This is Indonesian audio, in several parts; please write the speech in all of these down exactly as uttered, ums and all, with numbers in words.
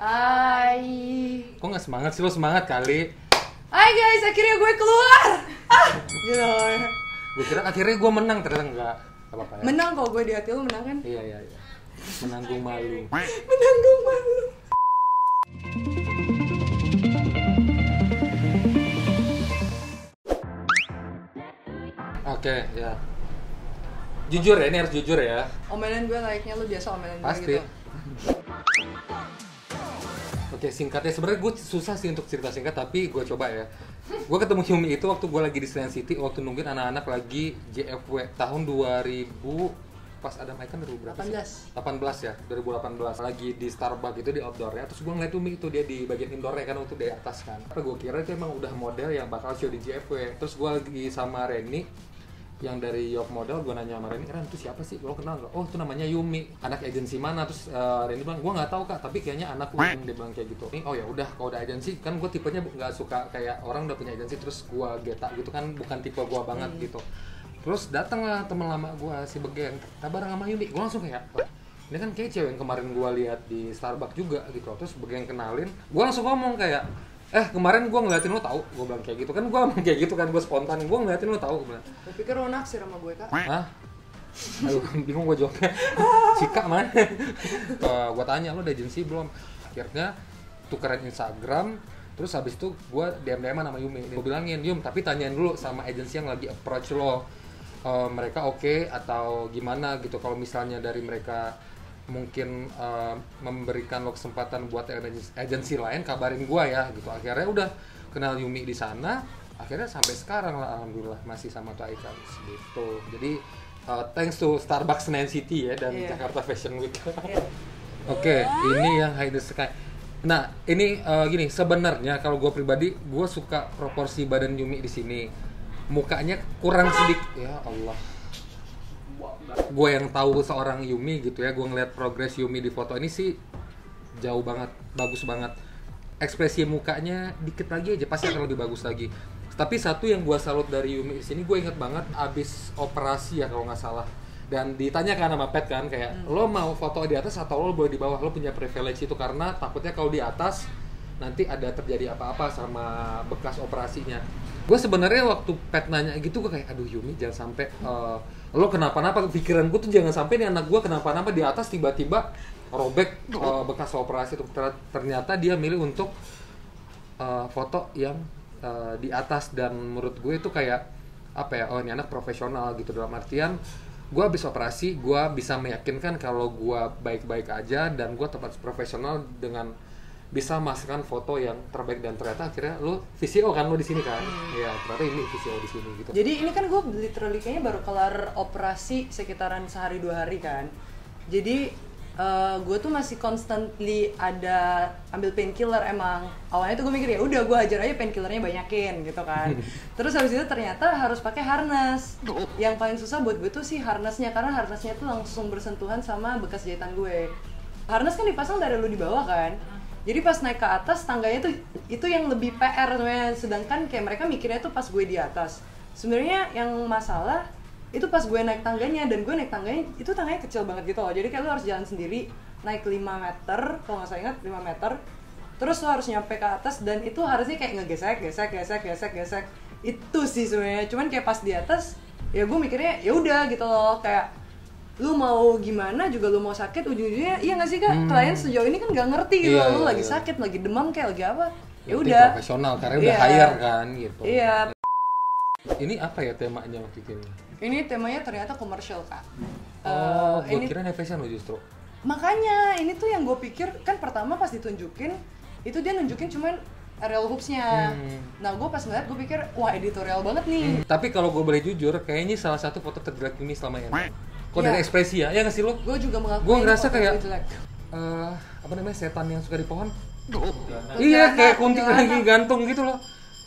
Hai. Kok nggak semangat sih? Lo semangat kali. Hai guys, akhirnya gue keluar. Ah, gitu. Gue kira akhirnya gue menang, ternyata enggak. Gak apa-apa ya. Menang kok, gue di hati lo menang kan? Iya, iya, iya. Menanggung malu. Menanggung malu. Oke, ya. Jujur ya, ini harus jujur ya. Omelan gue layaknya lo biasa omelan gue Pasti. gitu. Oke, singkatnya sebenarnya gue susah sih untuk cerita singkat, tapi gue coba ya. Gue ketemu Yumi itu waktu gue lagi di Senayan City, waktu nungguin anak-anak lagi J F W tahun dua ribu, pas ada Mike kan dua ribu berapa sih? delapan belas. delapan belas ya, dua ribu delapan belas lagi di Starbucks itu di outdoornya. Terus gue ngeliat Yumi itu dia di bagian indoornya kan, waktu di atas kan. Apa gue kira itu emang udah model yang bakal show di J F W. Terus gue lagi sama Reni yang dari York Model, gue nanya sama Reni, Ren itu siapa sih? Lo kenal nggak? Oh itu namanya Yumi, anak agensi mana? Terus uh, Reni bilang, gue nggak tahu kak, tapi kayaknya anak gue. Dia bilang kayak gitu. Oh ya udah, kalau udah agensi kan gue tipenya nggak suka kayak orang udah punya agensi terus gue getak gitu kan, bukan tipe gue banget hmm. gitu. Terus datanglah teman lama gue si Begen, kita bareng sama Yumi. Gue langsung kayak, wah ini kan kayak cewek yang kemarin gue lihat di Starbucks juga gitu. Terus Begen kenalin, gue langsung ngomong kayak, eh kemarin gue ngeliatin lo tau, gue bilang kayak gitu kan, gue ngomong kayak gitu kan, gue spontan, gue ngeliatin lo tau, gue bilang. Gue pikir lo naksir sama gue kak. Hah? Aduh, bingung gue jawabnya. Cika mana? uh, gue tanya lo udah agensi belum? Akhirnya tukeran Instagram, terus habis itu gue D M D M sama Yumi. Gue bilangin, Yum tapi tanyain dulu sama agensi yang lagi approach lo, uh, mereka oke okay, atau gimana gitu. Kalau misalnya dari mereka mungkin uh, memberikan lo kesempatan buat agensi lain, kabarin gua ya gitu. Akhirnya udah kenal Yumi di sana, akhirnya sampai sekarang lah alhamdulillah masih sama tuh Aika gitu. Jadi uh, thanks to Starbucks Senayan City ya dan yeah. Jakarta Fashion Week. Yeah. Oke, okay, ini yang Hide the Sky. Nah, ini uh, gini, sebenarnya kalau gua pribadi, gua suka proporsi badan Yumi di sini. Mukanya kurang sedikit, ya Allah. Gue yang tahu seorang Yumi gitu ya, gue ngeliat progres Yumi di foto ini sih jauh banget, bagus banget. Ekspresi mukanya dikit lagi aja pasti akan lebih bagus lagi. Tapi satu yang gue salut dari Yumi di sini, gue inget banget abis operasi ya kalau nggak salah. Dan ditanyakan sama Pet kan kayak, hmm. lo mau foto di atas atau lo boleh di bawah? Lo punya privilege itu karena takutnya kalau di atas nanti ada terjadi apa-apa sama bekas operasinya. Gue sebenarnya waktu Pet nanya gitu, gue kayak aduh Yumi jangan sampai uh, lo kenapa-napa. Pikiran gue tuh jangan sampai nih anak gue kenapa-napa di atas tiba-tiba robek uh, bekas operasi itu. Ternyata dia milih untuk uh, foto yang uh, di atas, dan menurut gue itu kayak apa ya, oh ini anak profesional gitu. Dalam artian gue habis operasi, gue bisa meyakinkan kalau gue baik-baik aja dan gue tetap profesional dengan bisa masukkan foto yang terbaik. Dan ternyata akhirnya lo V C O kan, lo di sini kan, ya hmm. ternyata ini V C O di sini gitu. Jadi ini kan gue literally kayaknya baru kelar operasi sekitaran sehari dua hari kan. Jadi uh, gue tuh masih constantly ada ambil painkiller emang. Awalnya tuh gue mikir ya udah gue hajar aja painkillernya banyakin gitu kan. Terus habis itu ternyata harus pakai harness. Yang paling susah buat gue tuh sih harnessnya, karena harnessnya tuh langsung bersentuhan sama bekas jahitan gue. Harness kan dipasang dari lu di bawah kan. Jadi pas naik ke atas tangganya tuh itu yang lebih P R sebenarnya, sedangkan kayak mereka mikirnya tuh pas gue di atas. Sebenarnya yang masalah itu pas gue naik tangganya, dan gue naik tangganya itu tangganya kecil banget gitu loh. Jadi kayak lu harus jalan sendiri naik lima meter, kalau nggak salah ingat lima meter. Terus lu harus nyampe ke atas, dan itu harusnya kayak ngegesek, gesek, gesek, gesek, gesek. Itu sih sebenarnya. Cuman kayak pas di atas ya gue mikirnya ya udah gitu loh, kayak lu mau gimana juga lu mau sakit ujung-ujungnya iya nggak sih kak, hmm. klien sejauh ini kan nggak ngerti gitu, iya, lu iya, lagi iya. sakit, lagi demam kayak lagi apa, ya udah profesional karena udah iya. hire kan gitu. Iya. Ini apa ya temanya waktu itu? Ini temanya ternyata komersial kak. Oh, uh, gue kira fashion lo justru. Makanya ini tuh yang gue pikir kan, pertama pas ditunjukin itu dia nunjukin cuman aerial hoopsnya. Hmm. Nah gue pas ngeliat gue pikir wah editorial banget nih. Hmm. Tapi kalau gue boleh jujur, kayaknya salah satu foto terjelek ini selama ini. Kok ya. Dari ekspresi ya, ya nggak sih lo? Gue juga mengakui. Gue ngerasa kayak uh, apa namanya, setan yang suka di pohon. Iya, kayak kunti lagi gantung gitu loh.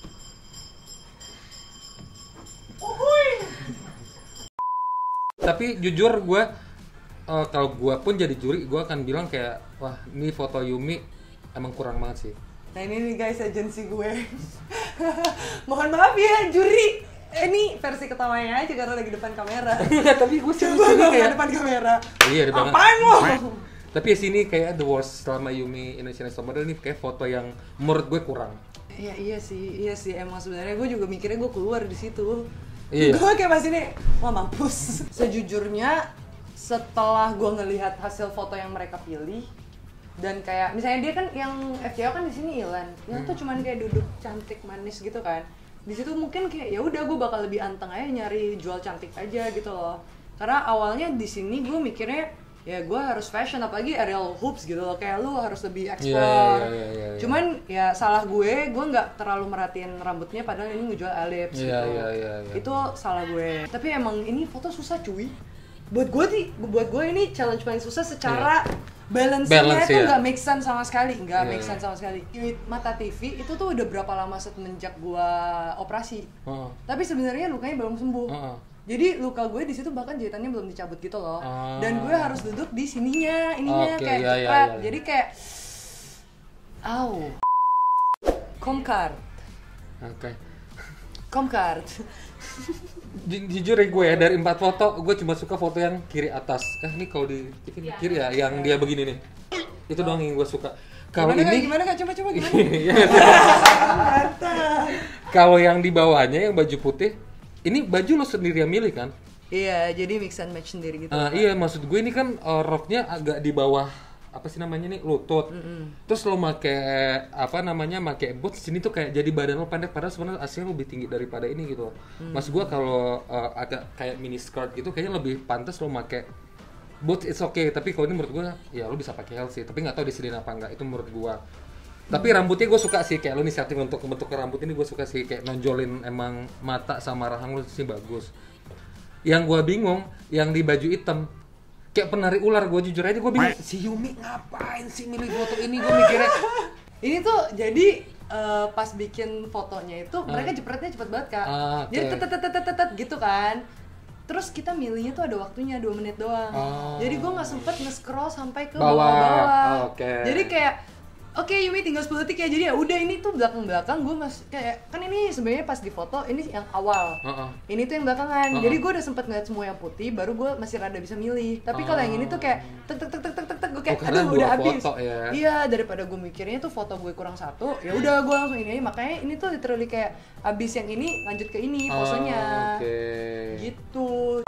Tapi jujur gue, uh, kalau gue pun jadi juri, gue akan bilang kayak wah ini foto Yumi emang kurang banget sih. Nah ini nih guys agensi gue. Mohon maaf ya juri. Ini versi ketawanya aja karena lagi depan kamera. Tapi gue serius kayak depan kamera. Iya, depan. Apaan lo? Tapi ya sini kayak the worst selama Yumi Indonesian Next Top Model ini kayak foto yang menurut gue kurang. Iya iya sih, iya sih emang sebenarnya gue juga mikirnya gue keluar di situ. Iya. Gue kayak pas ini, wah mampus. Sejujurnya setelah gue ngelihat hasil foto yang mereka pilih dan kayak misalnya dia kan yang F C O kan di sini Ilan, yang tuh cuman kayak duduk cantik manis gitu kan. Di situ mungkin kayak ya udah gue bakal lebih anteng aja nyari jual cantik aja gitu loh. Karena awalnya di sini gue mikirnya ya gue harus fashion, apalagi aerial hoops gitu loh, kayak lu harus lebih explore. Yeah, yeah, yeah, yeah, yeah. Cuman ya salah gue, gue nggak terlalu merhatiin rambutnya padahal ini ngejual ellipse yeah, gitu. yeah, yeah, yeah. Itu salah gue. Tapi emang ini foto susah cuy. Buat gue sih, buat gue ini challenge paling susah secara yeah. balance-nya Balance, itu yeah. nggak make sense sama sekali, nggak yeah. make sense sama sekali. Di Mata T V itu tuh udah berapa lama semenjak gue operasi. Uh-uh. Tapi sebenarnya lukanya belum sembuh. Uh-uh. Jadi luka gue di situ bahkan jahitannya belum dicabut gitu loh. Ah. Dan gue harus duduk di sininya, ininya okay, kayak iya, cepat. iya, iya. Jadi kayak au. Comcard. Oke. Okay. Comcard. Jujur ya gue ya, dari empat foto gue cuma suka foto yang kiri atas. Eh ini kalau di T V ya, kiri ya, yang dia begini nih. Itu oh. doang yang gue suka. Kalau ini kak, gimana kak? Coba coba gimana? Kalau yang di bawahnya yang baju putih, ini baju lo sendiri yang milih kan? Iya, jadi mix and match sendiri gitu. Uh, iya, maksud gue ini kan uh, roknya agak di bawah apa sih namanya nih, lutut. Mm-hmm. Terus lo make apa namanya, make boots sini tuh kayak jadi badan lo pendek padahal sebenarnya aslinya lebih tinggi daripada ini gitu. Mm. Maksud gue kalau uh, agak kayak mini skirt gitu kayaknya lebih pantas lo make boots, it's okay. Tapi kalau ini menurut gue ya lo bisa pakai heels sih, tapi nggak tahu disediain apa enggak, itu menurut gue. Tapi rambutnya gue suka sih, kayak lo nih setting untuk bentuk rambut ini gue suka sih, kayak nonjolin emang mata sama rahang lo sih bagus. Yang gue bingung, yang di baju hitam kayak penari ular, gue jujur aja gue bingung, si Yumi ngapain sih milih foto ini, gue mikirnya ini tuh jadi uh, pas bikin fotonya itu uh. mereka jepretnya cepet banget kak, uh, okay. jadi tetetetetetet gitu kan. Terus kita milihnya tuh ada waktunya dua menit doang. Oh. Jadi gue nggak sempet nge-scroll sampai ke bawah-bawah. Oh, okay. Jadi kayak oke okay, Yumi tinggal sepuluh detik ya, jadi ya udah ini tuh belakang-belakang gue mas kayak kan ini sebenarnya pas di foto ini yang awal, uh-uh. ini tuh yang belakangan, uh-uh. jadi gue udah sempet ngeliat semua yang putih, baru gue masih rada bisa milih. Tapi kalau uh. yang ini tuh kayak tek tek tek tek tek tek gue kayak oh, aduh udah habis. Ya. Iya, daripada gue mikirnya tuh foto gue kurang satu, ya udah gue langsung ini aja. Makanya ini tuh literally kayak abis yang ini lanjut ke ini posenya, uh, okay. gitu.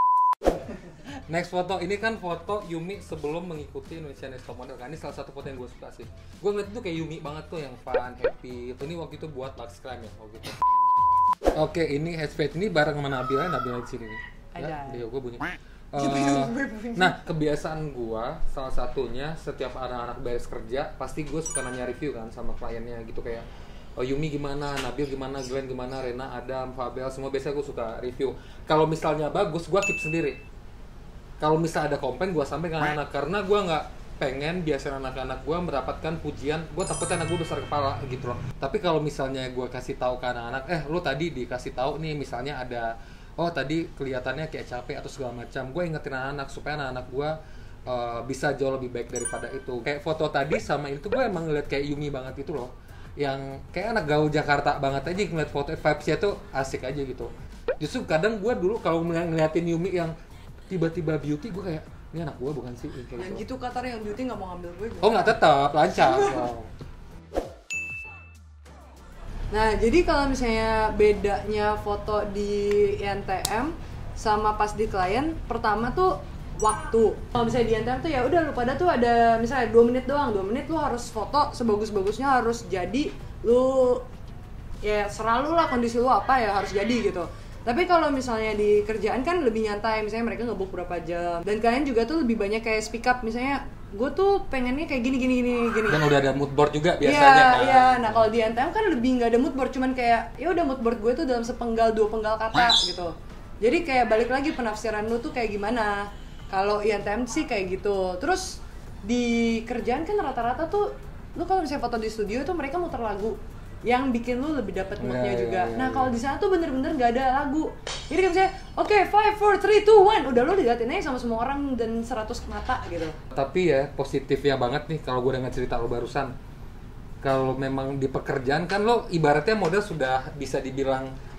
Next foto, ini kan foto Yumi sebelum mengikuti Indonesia Next Top Model kan. Ini salah satu foto yang gue suka sih. Gue ngeliat itu kayak Yumi banget tuh, yang fun, happy. Itu ini waktu itu buat Lux Climb ya, waktu itu. Oke, ini headset ini bareng sama Nabila, Nabila di sini nih. Ya, dia gue bunyi. Uh, nah, kebiasaan gue salah satunya setiap anak-anak beres kerja, pasti gue suka nanya review kan sama kliennya gitu, kayak oh, Yumi gimana, Nabil gimana, Glenn gimana, Rena, Adam, Fabel, semua biasanya gue suka review. Kalau misalnya bagus, gue keep sendiri. Kalau misalnya ada komplain, gue sampaikan ke anak-anak, karena gue nggak pengen biasanya anak-anak gue mendapatkan pujian, gue takutnya anak gue besar kepala gitu loh. Tapi kalau misalnya gue kasih tahu ke anak-anak, eh lo tadi dikasih tahu nih misalnya ada, oh tadi kelihatannya kayak capek atau segala macam, gue ingetin anak-anak supaya anak-anak gue uh, bisa jauh lebih baik daripada itu. Kayak foto tadi sama itu gue emang ngeliat kayak Yumi banget itu loh, yang kayak anak gaul Jakarta banget aja ngeliat foto, vibes-nya tuh asik aja gitu. Justru kadang gue dulu kalau ngeliatin Yumi yang tiba-tiba beauty, gue kayak ini anak gue bukan sih kayak yang gitu katanya yang beauty nggak mau ngambil gue juga. Oh nggak, tetap lancar. Wow. Nah jadi kalau misalnya bedanya foto di I N T M sama pas di klien, pertama tuh waktu. Kalau misalnya di I N T M tuh ya udah lu pada tuh ada misalnya dua menit doang, dua menit lu harus foto sebagus-bagusnya, harus jadi lu ya selalu lah kondisi lu apa ya harus jadi gitu. Tapi kalau misalnya di kerjaan kan lebih nyantai, misalnya mereka nge-book berapa jam. Dan kalian juga tuh lebih banyak kayak speak up, misalnya gue tuh pengennya kayak gini gini gini gini. Dan udah ada mood board juga biasanya. Iya, kan? iya. Nah kalau di I N T M kan lebih nggak ada mood board, cuman kayak ya udah mood board gue tuh dalam sepenggal dua penggal kata gitu. Jadi kayak balik lagi penafsiran lu tuh kayak gimana. Kalau I N T M sih kayak gitu. Terus di kerjaan kan rata-rata tuh lu kalau misalnya foto di studio tuh mereka muter lagu yang bikin lu lebih dapat moodnya yeah, juga. Yeah, yeah, nah kalau di sana tuh bener-bener nggak ada lagu. Jadi kan misalnya, oke okay, five, four, three, two, one, udah lu diliatin aja sama semua orang dan seratus mata gitu. Tapi ya positifnya banget nih kalau gue dengar cerita lo barusan. Kalau memang di pekerjaan kan lo ibaratnya model sudah bisa dibilang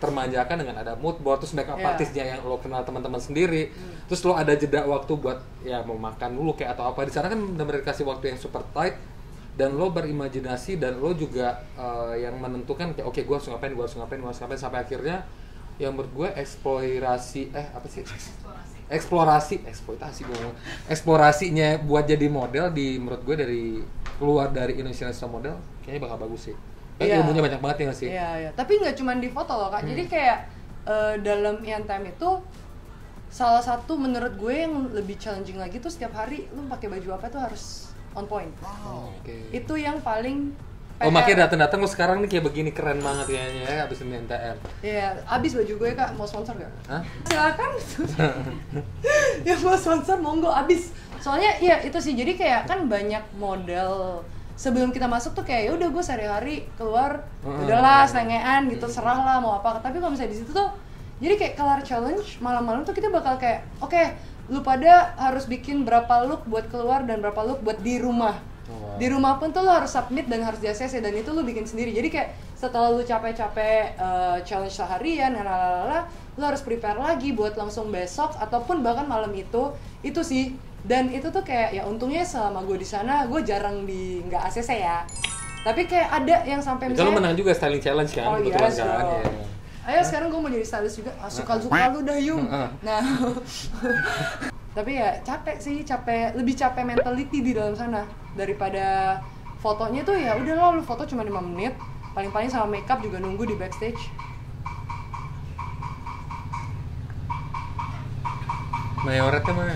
termanjakan dengan ada mood board, terus makeup Yeah. artisnya yang lo kenal teman-teman sendiri, hmm. terus lo ada jeda waktu buat ya mau makan dulu kayak atau apa. Di sana kan benar-benar dikasih waktu yang super tight dan lo berimajinasi dan lo juga uh, yang menentukan kayak oke okay, gue harus ngapain, gue harus ngapain, gue harus ngapain sampai akhirnya yang menurut gue eksplorasi eh apa sih eksplorasi eksploitasi gue ngomong eksplorasinya buat jadi model di menurut gue dari keluar dari Indonesian Next Top Model kayaknya bakal bagus sih. Kan Iya. ilmunya banyak banget ya nggak sih? Iya, iya. Tapi nggak cuma di foto loh kak. Hmm. Jadi kayak uh, dalam I N T M itu salah satu menurut gue yang lebih challenging lagi tuh setiap hari lu pakai baju apa tuh harus on point. Oh, oke. Okay. Itu yang paling Oh makanya datang-datang lo sekarang nih kayak begini keren banget kayaknya ya abis ini N T M. Iya, abis baju gue kak, mau sponsor gak? Hah? Silakan. Ya mau sponsor monggo abis. Soalnya iya itu sih jadi kayak kan banyak model sebelum kita masuk tuh kayak ya udah gue sehari-hari keluar Hmm. udahlah selengean gitu serah lah mau apa. Tapi kalau misalnya di situ tuh jadi kayak color challenge malam-malam tuh kita bakal kayak oke okay, lu pada harus bikin berapa look buat keluar dan berapa look buat di rumah. Wow. Di rumah pun tuh lo harus submit dan harus di A C C dan itu lo bikin sendiri. Jadi kayak setelah lo capek-capek uh, challenge seharian dan lalala, lo harus prepare lagi buat langsung besok ataupun bahkan malam itu. Itu sih. Dan itu tuh kayak ya untungnya selama gue di sana gue jarang di nggak A C C ya. Tapi kayak ada yang sampai misalnya. Itu lo menang juga styling challenge kan? Oh iya, kebetulan so. kan. Ya. Ayo sekarang gue mau jadi stylist juga. Ah, suka-suka lu dah Yung. Nah. Tapi ya capek sih, capek lebih capek mentality di dalam sana daripada fotonya tuh ya udah lo lu foto cuma lima menit, paling-paling sama makeup juga nunggu di backstage. Mayoretnya mana?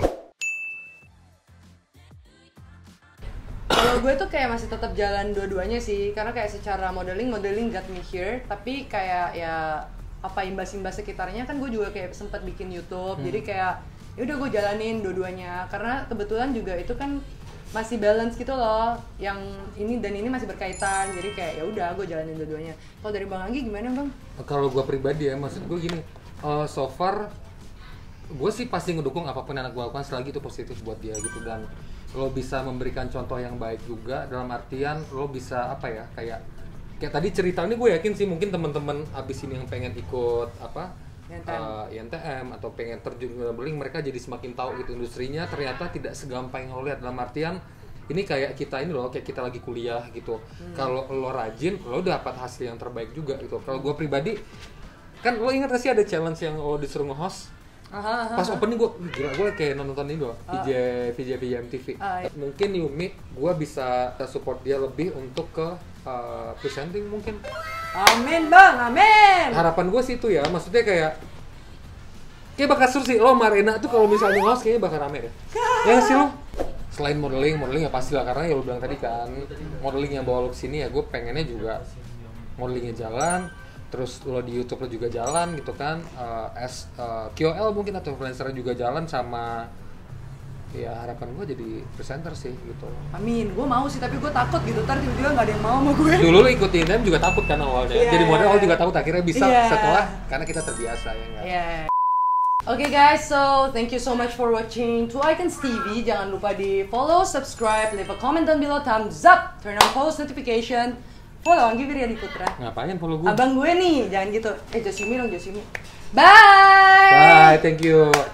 Kalau gue tuh kayak masih tetap jalan dua-duanya sih, karena kayak secara modeling modeling got me here, tapi kayak ya apa imbas-imbas sekitarnya kan gue juga kayak sempat bikin YouTube, hmm. jadi kayak ya udah gue jalanin dua-duanya karena kebetulan juga itu kan masih balance gitu loh, yang ini dan ini masih berkaitan, jadi kayak ya udah gue jalanin dua-duanya. Kalau dari Bang Anggi gimana Bang? Kalau gue pribadi ya, maksud gue gini, uh, so far gue sih pasti ngedukung apapun yang anak gue lakukan selagi itu positif buat dia gitu, dan lo bisa memberikan contoh yang baik juga dalam artian lo bisa apa ya kayak kayak tadi cerita ini gue yakin sih mungkin teman-teman abis ini yang pengen ikut apa I N T M uh, atau pengen terjun ke modeling mereka jadi semakin tahu gitu industrinya ternyata tidak segampang yang lo lihat, dalam artian ini kayak kita ini loh kayak kita lagi kuliah gitu, hmm. kalau lo rajin lo dapat hasil yang terbaik juga gitu. Kalau gue pribadi kan lo ingat gak sih ada challenge yang lo disuruh nge-host? Aha, aha, pas aha. opening gue gila, gue kayak nonton ini loh V J V J V J M T V. Ah, iya. Mungkin Yumi gue bisa support dia lebih untuk ke uh, presenting mungkin. Amin Bang, amin. Harapan gue sih itu ya, maksudnya kayak kayak bakal seru sih lo Marina tuh kalau misalnya host kayaknya bakal rame deh. Ya sih lo. Selain modeling, modeling ya pasti lah karena ya lo bilang tadi kan modeling yang bawa lo kesini ya gue pengennya juga modelingnya jalan. Terus lo di YouTube lo juga jalan gitu kan, uh, as uh, Q O L mungkin atau influencer juga jalan, sama ya harapan gue jadi presenter sih gitu. Amin, gue mau sih tapi gue takut gitu, ntar tiba-tiba nggak ada yang mau sama gue. Dulu lo ikutin kan juga takut kan awalnya, yeah. jadi model awal juga takut, akhirnya bisa yeah. setelah karena kita terbiasa ya nggak? Yeah. Oke okay guys, so thank you so much for watching Two Icons T V. Jangan lupa di follow, subscribe, leave a comment down below, thumbs up, turn on post notification. Follow Anggi Wiryadi Putra. Ngapain follow gue? Abang gue nih, jangan gitu. Eh Josimi dong, Josimi. Bye! Bye, thank you.